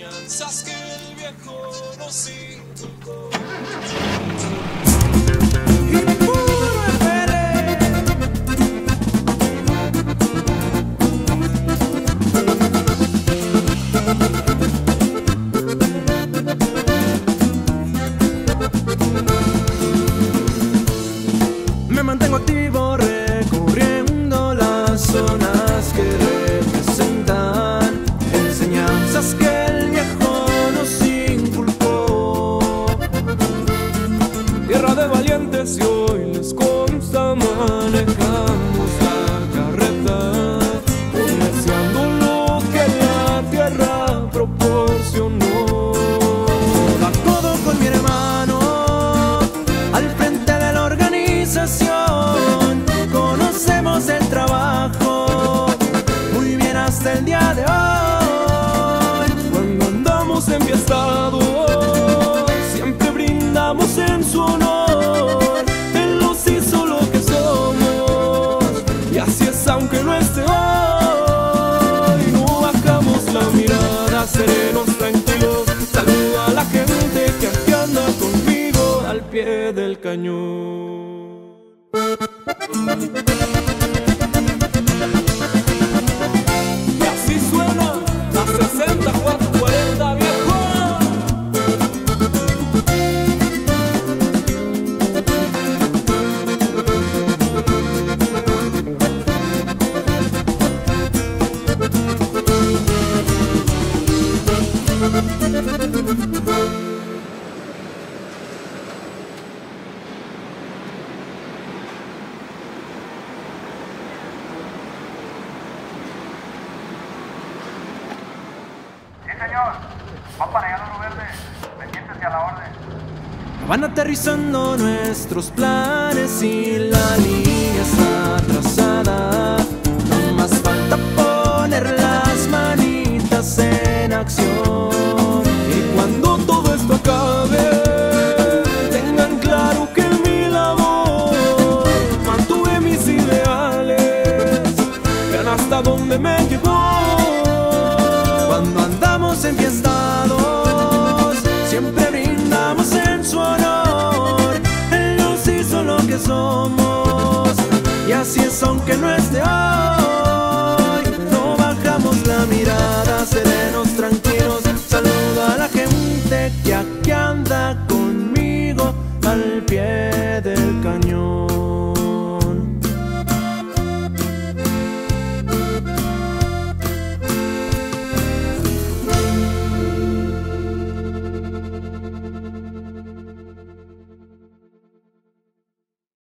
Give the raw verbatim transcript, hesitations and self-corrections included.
enseñanzas que el viejo nos inculcó. Y puro espere. Me mantengo activo recorriendo las zonas que representan enseñanzas que el viejo nos inculcó. Tierra de valientes y hoy les consta manejamos la carreta, comerciando lo que la tierra proporcionó. Da codo con mi hermano al frente de la organización, conocemos el trabajo muy bien hasta el día de hoy. Cuando andamos enfiestados siempre brindamos en su honor. Él nos hizo lo que somos y así es aunque no esté hoy. No bajamos la mirada, serenos, tranquilos. Saludo a la gente que aquí anda conmigo al pie del cañón. Y así suena la sesenta y cuatro cuarenta, viejo. Señor, va para allá Loro Verde, pendientes a la orden. Van aterrizando nuestros planes y la línea está trazada. No más falta poner las manitas en acción. Y cuando todo esto acabe, tengan claro que en mi labor mantuve mis ideales, vean hasta dónde me llevó. Cuando andamos enfiestados siempre brindamos en su honor. Él nos hizo lo que somos y así es aunque no esté hoy. No bajamos la mirada, serenos, tranquilos. Saludo a la gente que aquí anda conmigo al pie